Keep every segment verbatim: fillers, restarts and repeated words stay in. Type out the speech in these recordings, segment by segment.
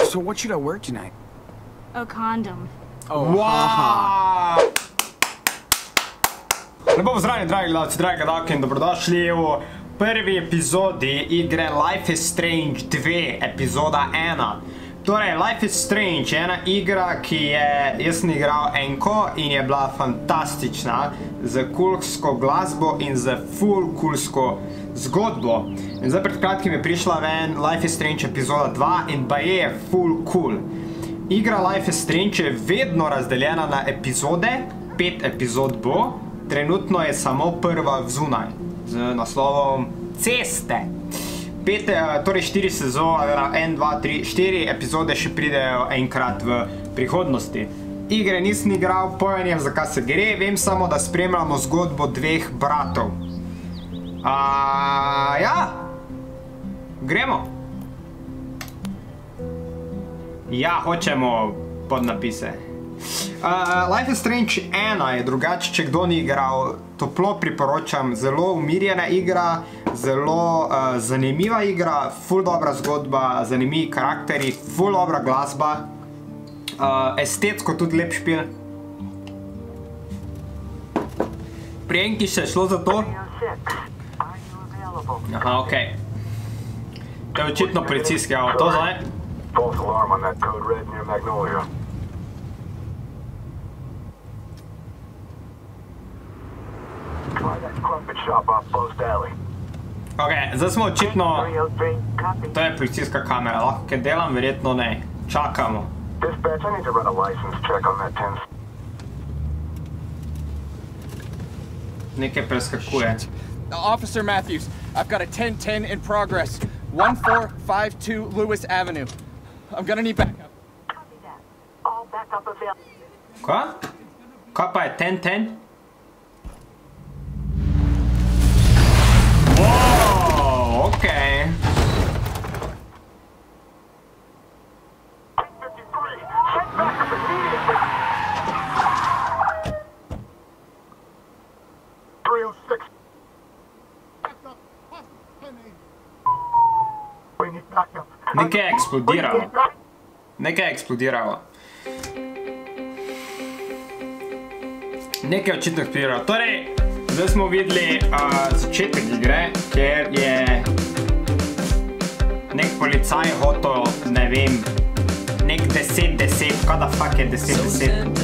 So what should I wear tonight? A condom. Oh, wow. Lepo pozdravljeni, dragi gledalci, dragi gledalke in dobrodošli v prvi epizodi igre Life is Strange dva, epizoda ena. Torej, Life is Strange je ena igra, ki je, jaz sem igral enko in je bila fantastična, z kulsko glasbo in z full kulsko zgodbo. In zdaj pred kratkim je prišla ven Life is Strange epizoda dva in baje je full cool. Igra Life is Strange je vedno razdeljena na epizode, pet epizod bo, trenutno je samo prva vzunaj, z naslovom Ceste. Pet, torej štiri sezone, en, dva, tri, štiri epizode še pridejo enkrat v prihodnosti. Igre nisem igral, pojenjem zakaj se gre, vem samo, da spremljamo zgodbo dveh bratov. A, ja, gremo. Ja, hočemo podnapise. Uh, Life is Strange ena je drugače, če kdo ni igral, toplo priporočam, zelo umirjena igra, zelo uh, zanimiva igra, ful dobra zgodba, zanimivi karakteri, ful dobra glasba, uh, estetsko tudi lep špil. Pri enki še šlo za to? Aha, okej. To je očitno policijski avto, zdaj. False alarm on that code red near Magnolia. Try that crumpet shop off Post Alley. Ok, zdaj smo očitno... To je policijska kamera, lahko kaj delam, verjetno ne. Čakamo. Dispatch, I need to run a license check on that ten. Nekaj preskakuje. Officer Matthews, I've got a ten ten in progress. one four five two Lewis Avenue. I'm gonna need backup. Copy that. All backup available. Kaj? Kaj pa je ten ten? Wow, okej. ten fifty-three, check backup immediately. three oh six. We need backup. Nekaj je eksplodiralo. Nekaj je eksplodiralo. Nekaj je očitno eksplodiralo. Torej, zdaj smo videli uh, začetek igre, kjer je nek policaj hotel, ne vem, nek deset deset, kaj da fuck je deset deset?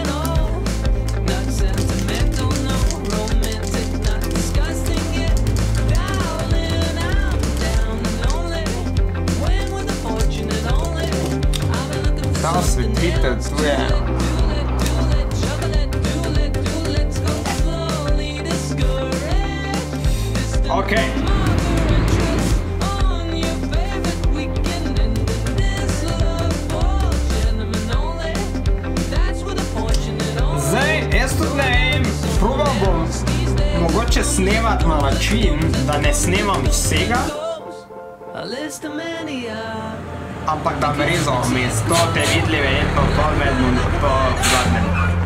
Ta osvetlitev tu je... Okej. Zdaj, jaz tudi ne vem, probal bom mogoče snemat na način, da ne snemam vsega, ampak da me rezal vmes. To te videli verjetno pol med po zadnjem.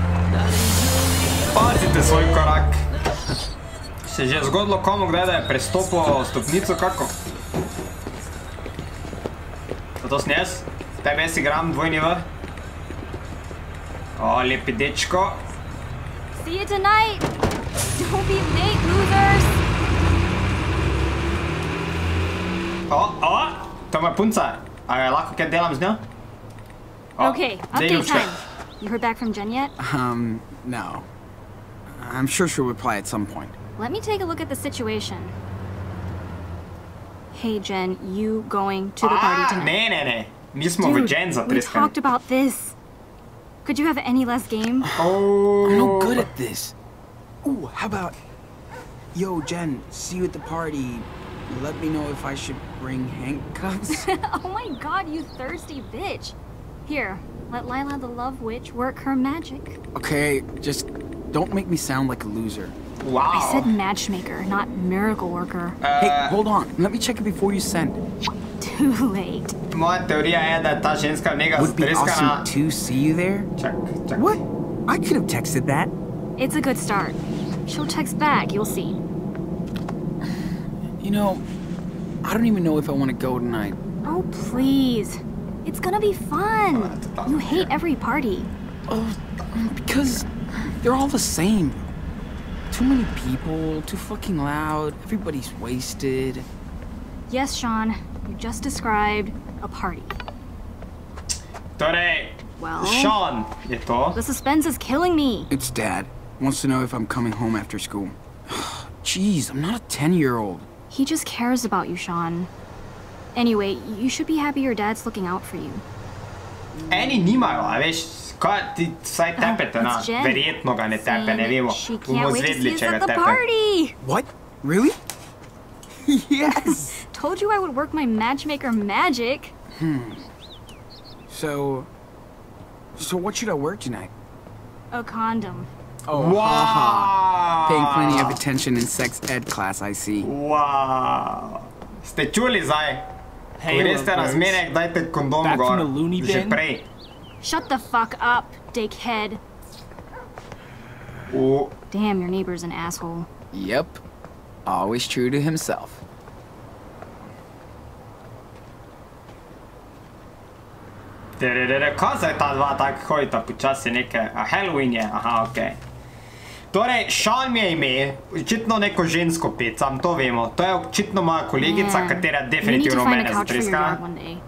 Pazite svoj korak. Se že zgodilo komu kdaj, da je prestopil stopnico, kako? Zato sem jaz? Tebe jaz igram dvojni V. O, lepi dečko. See you tonight! Don't be late, losers! O, o! To je punca. A lahko kaj delam z njo? Okay, update time. You heard back from Jen yet? Um, no. I'm sure she'll reply at some point. Let me take a look at the situation. Hey Jen, you going to the party tonight? Ne, ne, ne. Mi smo v Jen Dude, we talked zatreskani. about this. Could you have any less game? I'm no good at this. Ooh, how about... Yo, Jen, see you at the party. Let me know if I should bring handcuffs. Oh my god, you thirsty bitch. Here, let Lila the Love Witch work her magic. Okay, just don't make me sound like a loser. Wow. I said matchmaker, not miracle worker. Hey, hold on. Let me check it before you send. Too late. Moja teorija je, da je ta ženska mega Would be zatreskana. awesome to see you there. Čak, čak. What? I could have texted that. It's a good start. She'll text back, you'll see. You know, I don't even know if I want to go tonight. Oh, please. It's gonna be fun. You hate every party. Oh, because they're all the same. Too many people, too fucking loud, everybody's wasted. Yes, Sean, you just described a party. Torej, Well, Sean je to. the suspense is killing me. It's Dad. Wants to know if I'm coming home after school. Jeez, I'm not a ten-year-old. He just cares about you, Sean. Anyway, you should be happy your dad's looking out for you. Eni nimajo, a veš, kaj ti vsaj tepete, na, It's Jen verjetno ga ne tepe, ne saying vemo. She Bomo can't wait to see zvedeli, us če ga at the tepe. party. What? Really? Yes! Told you I would work my matchmaker magic. So... So what should I wear tonight? A condom. Oh, Wow! Paying plenty of attention in sex ed class, I see. Wow! Ste čuli zdaj? Hey, Ko greste na lovebirds. zmenek, dajte kondom Back gor. from the loony Že bin? prej. Shut the fuck up, dickhead. U... Damn, your neighbor's an asshole. Yep. Always true to himself. Tererere, kaj zdaj ta dva tako hodita počasi neke... A Halloween je, aha, okej. Torej, Sean mi je ime, očitno neko žensko pecam, to vemo. To je očitno moja kolegica, Man, katera you need to definitivno find a mene couch for your zatreska. dad one day.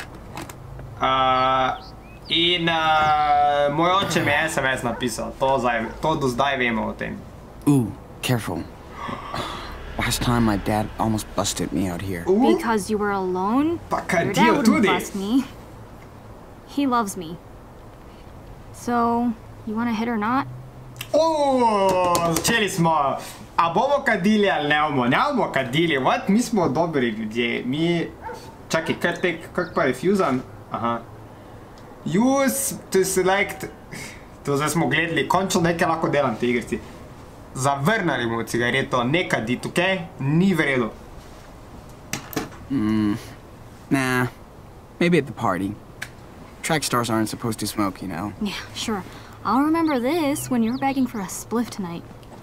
Uh, in uh, moj oče mi je es em es napisal, to, zdaj, to do zdaj vemo o tem. Ooh, careful. Last time my dad almost busted me out here. Uh, Because you were alone? pa Your kadijo dad wouldn't tudi. bust me. He loves me. So, you wanna hit or not? Uuuu, začeli smo. A bomo kadili ali ne bomo? Ne bomo kadili, what? Mi smo dobri ljudje, mi... Čakaj, kaj tek, kak pa refuzam? Aha. Use to select... To zdaj smo gledali, končno nekaj lahko delam te igrici. Zavrnali bomo cigareto, ne kaditi, okej? Ni v redu. Nah, maybe at the party. Track stars aren't supposed to smoke, you know. Yeah, sure. I'll remember this when you're begging for a spliff tonight.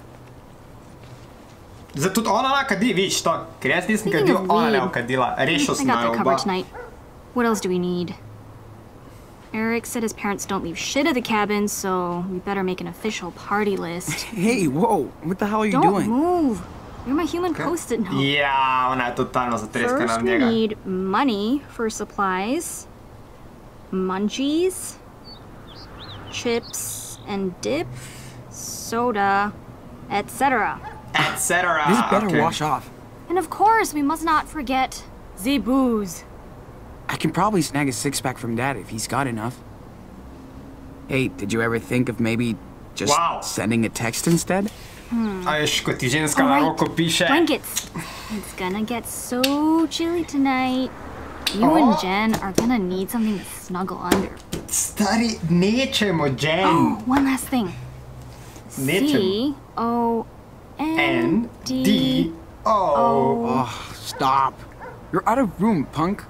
Zdaj tudi ona ne kadi, vidiš to? Ker jaz nisem Speaking kadil, of ona ne weed, bo kadila. Rešil I sem got naju that oba. covered tonight. What else do we need? Eric said his parents don't leave shit at the cabin, so we better make an official party list. Hey, whoa, what the hell are you Don't doing? move. You're my human post-it note. Ja, ona je totalno zatreskana First, od we njega. need money for supplies, munchies, chips and dip, soda, et cetera. Et cetera. This better Okay. wash off. And of course, we must not forget the booze. I can probably snag a six-pack from Dad if he's got enough. Hey, did you ever think of maybe just Wow. sending a text instead? A veš, ko ti ženska na Alright, roko piše. blankets. It's gonna get so chilly tonight. You Oh. and Jen are gonna need something to snuggle under. Stari, nečemo, Jen. Oh, one last thing. Nečemo. C O N N D D O. O. Oh, stop. You're out of room, punk.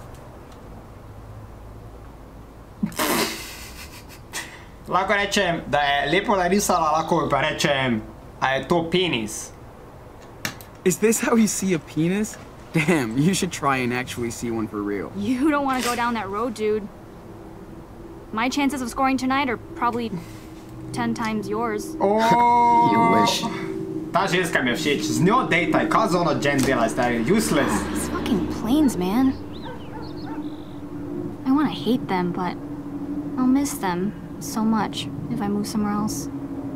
Lahko rečem, da je lepo narisala, lahko bi pa rečem, a je to penis. Is this how you see a penis? Damn, you should try and actually see one for real. You don't want to go down that road, dude. My chances of scoring tonight are probably ten times yours. Oh, You wish. Ta ženska mi je všeč, z njo dejtaj, kaj za ono Jen dela, stari, useless. These fucking planes, man. I want to hate them, but I'll miss them so much if I move somewhere else.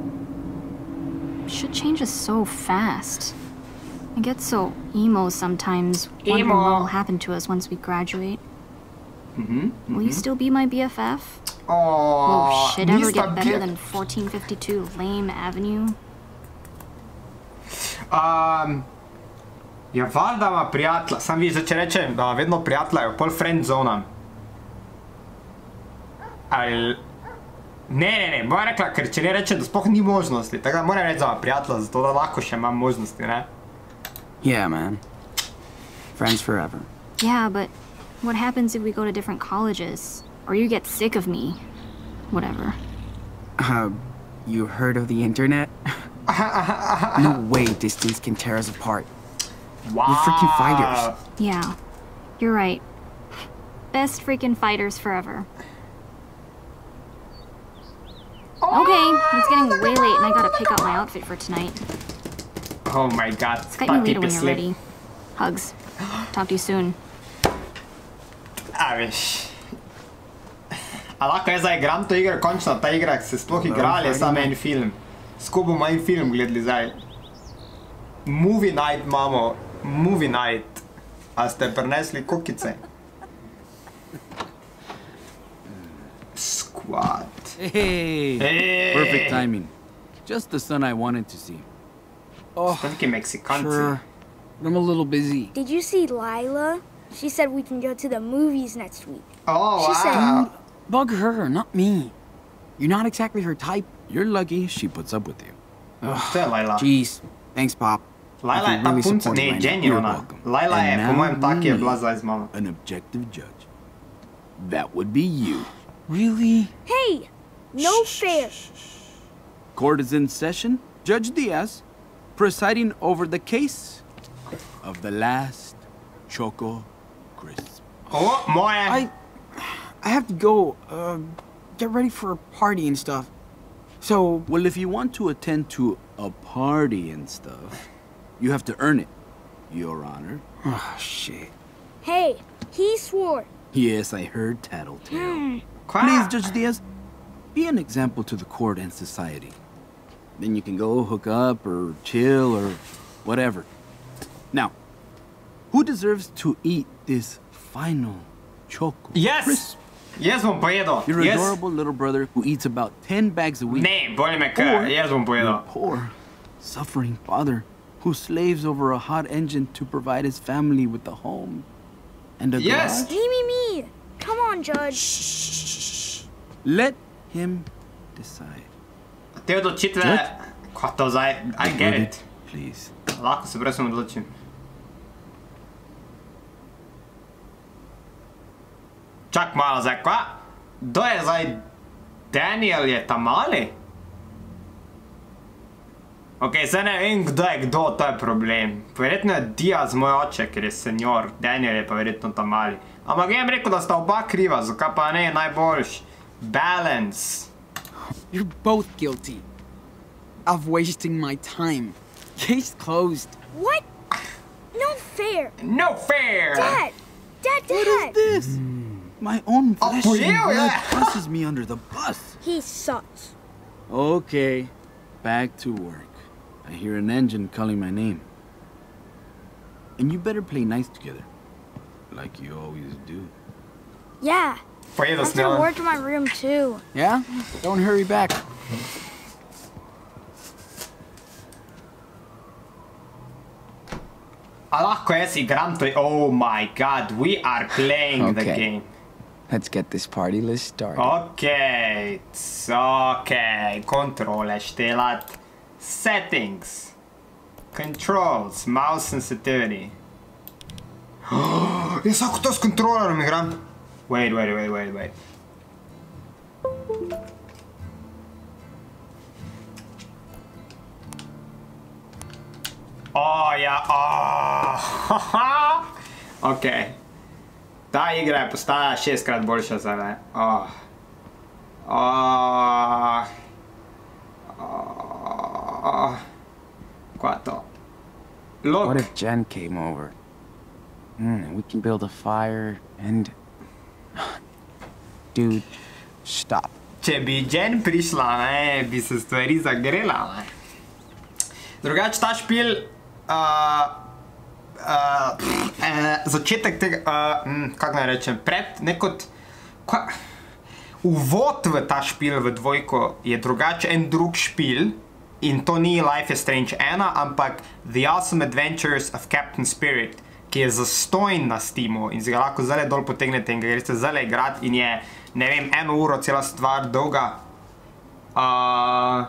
Shit changes so fast. I get so emo sometimes, wondering Emo. what will happen to us once we graduate. Mm-hmm, Will you still be my B F F? Will Oh, shit ever nista get better bil- than fourteen fifty-two Lame Avenue? Um, ja, valjda ima prijatelja, sam vidiš, zdaj če rečem, da ima vedno prijatelja, je pol friendzonam. Ali... Ne, ne, ne, moja rekla, ker če ne rečem, da sploh ni možnosti, tako da moram reči, da ima prijatelja, zato da lahko še imam možnosti, ne? Yeah, man. Friends forever. Yeah, but what happens if we go to different colleges? Or you get sick of me? Whatever. Uh, you heard of the internet? No way distance can tear us apart. Wow. We're freaking fighters. Yeah, you're right. Best freaking fighters forever. Okay, it's getting way late and I gotta pick out my outfit for tonight. Oh my god. Skype me later when you're ready. Hugs. Talk to you soon. A veš. A lahko jaz zaigram to igro, končno ta igra, ki se sploh igra, ali je samo en film? Skupaj bomo en film gledali zdaj. Movie night imamo, movie night. A ste prinesli kukice? Squad. Hey, Hey. perfect timing. Just the son I wanted to see. Oh, Taki Meksikanci. sure. But I'm a little busy. Did you see Lila? She said we can go to the movies next week. Oh, She said- wow. Bug her, not me. You're not exactly her type. You're lucky she puts up with you. To je Laila. Jeez. Thanks, Pop. Laila je I ta feel really punca, supported ne, right now. Jenny You're ona. welcome. Laila je, And po mojem, now tak je we bila need zdaj z mano. An objective judge. That would be you. Really? Hey, no fair. Court is in session. Judge Diaz, presiding over the case of the last Choco Crisp. O, moje. I... I have to go, uh, get ready for a party and stuff. So, Well, if you want to attend to a party and stuff, you have to earn it, Your Honor. oh, shit. Hey, he swore. Yes, I heard tattletale. Qua? Please, Judge Diaz, be an example to the court and society. Then you can go hook up or chill or whatever. Now, who deserves to eat this final Choco Yes! Crisp? Jaz bom pojedel. Your Jaz... adorable little brother who eats about ten bags a week. Ne, bolj me Or kar, jaz bom your pojedel. poor, suffering father who slaves over a hot engine to provide his family with a home and a Yes! garage. Me, me, me. Come on, Judge. Let him decide. Te odločitve... What? Kva to zdaj? I The get verdict, it. Please. Lahko se brez odločim. Čak malo zdaj, kva? Kdo je zdaj? Daniel je tamali? Ok, zdaj ne vem, kdo je kdo, to je problem. Verjetno je Diaz moj oče, ker je senior. Daniel je pa verjetno tamali. Ampak jaz bi rekel, da sta oba kriva, zakaj pa ne najboljš? Balance. You're both guilty of wasting my time. Case closed. What? No fair. No fair! Dad. Dad, Dad. What is this? My own Oh, flesh for and you, blood yeah. tosses me under the bus. He sucks. Okay, back to work. I hear an engine calling my name. And you better play nice together. Like you always do. Yeah. Pojedel I'm s gonna njim. work in my room too. Yeah? Don't hurry back. A lahko jaz igram to... Oh my god, we are playing the Okay. game. Let's get this party list started. Ok, ok, kontrole štelat. Settings. Controls, mouse sensitivity. Jaz lahko to s kontrolerom igram. Wait, wait, wait, wait, wait. Oh, ja, oh. Ok. Ta igra je postala šestkrat boljša zdaj. Oh. Oh. Oh. Kva to? Look. What if Jen came over? Hmm, we can build a fire and... Dude, stop. Če bi Jen prišla, ne, bi se stvari zagrela, ne. Drugače ta špil, uh, uh, pff, eh, začetek tega, uh, mm, kako naj rečem, pred nekot, kva, uvod v ta špil v dvojko je drugače en drug špil in to ni Life is Strange ena, ampak The Awesome Adventures of Captain Spirit, ki je zastojn na Steamu in si ga lahko zdaj dol potegnete in ga greste zdaj igrat in je, ne vem, eno uro cela stvar dolga. Uh,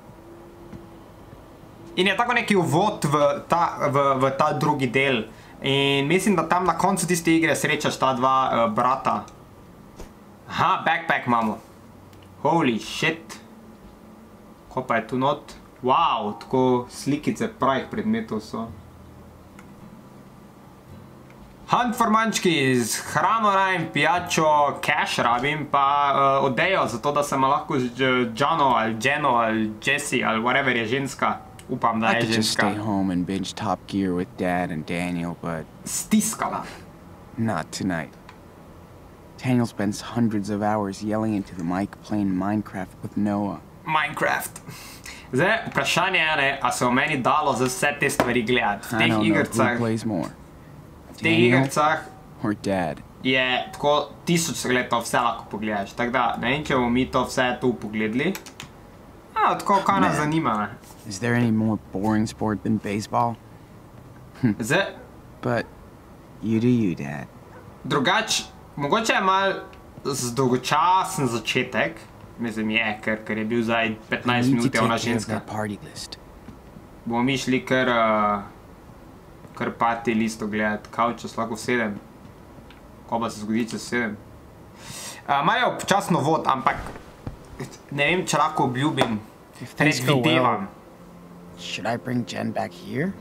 in je tako neki uvod v ta, v, v ta drugi del. In mislim, da tam na koncu tiste igre srečaš ta dva uh, brata. Aha, backpack imamo. Holy shit. Ko pa je tu not? Wow, tako slikice pravih predmetov so. Hunt for Munchkins, hrano rabim, pijačo, cash rabim, pa uh, odejo, zato da sem lahko z Johno ali Jeno ali Jessie ali whatever je ženska. Upam, da I je could just ženska. stay home and binge Top Gear with Dad and Daniel, but Stiskala. not tonight. Daniel spends hundreds of hours yelling into the mic playing Minecraft with Noah. Minecraft. Zdaj, vprašanje je, ne, a se v meni dalo za vse te stvari gledati. V I teh don't know igrcah, who plays more, v teh Daniel igrcah or Dad. je tako tisoč let to vse lahko pogledaš. Tako da, ne vem, če bomo mi to vse tu pogledali. A, tako, kaj nas zanima, ne. Is there any more boring sport than baseball? Zdaj, But you do you, Dad. drugač, mogoče je mal zdolgočasen začetek. Mislim je, ker, ker je bil zdaj You petnajst need to minut je ona take care of ženska. that party list. Bomo mi šli kar, uh, kar party listo gledati. Kaj, če se lahko sedem? Ko pa se zgodi, če sedem? Uh, Majo počasno vod, ampak ne vem, če lahko obljubim. If things go well, Predvidevam. should I bring Jen back here?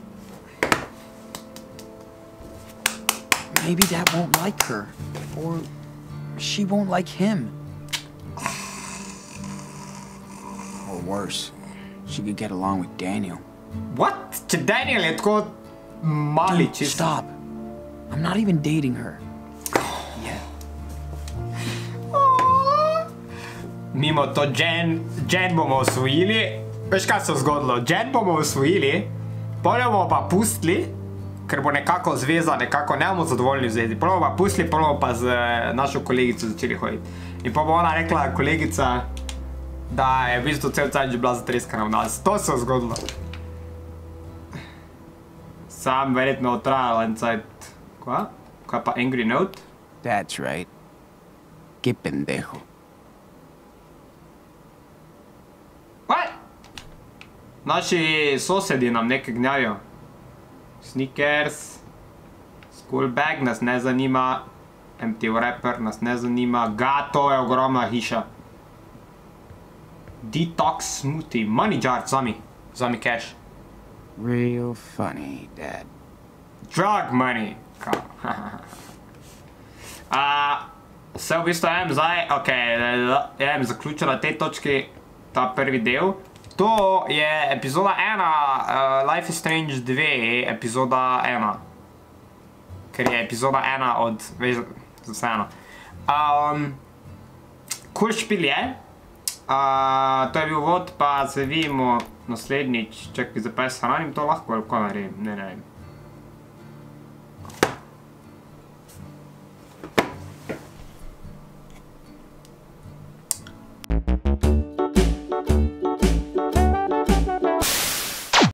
Maybe Dad won't like her, or she won't like him. Or worse, she could get along with Daniel. What? Če Daniel je tako mali, Dude, čisto. stop. I'm not even dating her. Yeah. Mimo to Jen, Jen bomo osvojili. Veš, kaj se je zgodilo? Jen bomo osvojili, pol jo bomo pa pustili, ker bo nekako zveza, nekako ne bomo zadovoljni v zvezi. Pol bomo pa pustili, pol bomo pa z eh, našo kolegico začeli hoditi. In pa bo ona rekla, kolegica, da je v bistvu cel cajt že bila zatreskana v nas. To se je zgodilo. Sam verjetno trajalo en cajt. Kva? Kaj pa Angry Note? That's right. Qué pendejo. What? Naši sosedi nam nekaj gnjavijo. Snickers, school bag nas ne zanima, empty wrapper nas ne zanima, gato je ogromna hiša. Detox smoothie, money jar, vzami, vzami cash. Real funny, Dad. Drug money. Kao. A, se v bistvu jem zdaj, ok, jem zaključil na tej točki ta prvi del. To je epizoda ena, uh, Life is Strange dve, epizoda ena. Ker je epizoda ena od, veš, vseeno. Um, cool špil je. Uh, to je bil vod, pa se vidimo naslednjič. Čakaj, zdaj pa jaz hranim to lahko, ali ko naredim, ne, ne vem.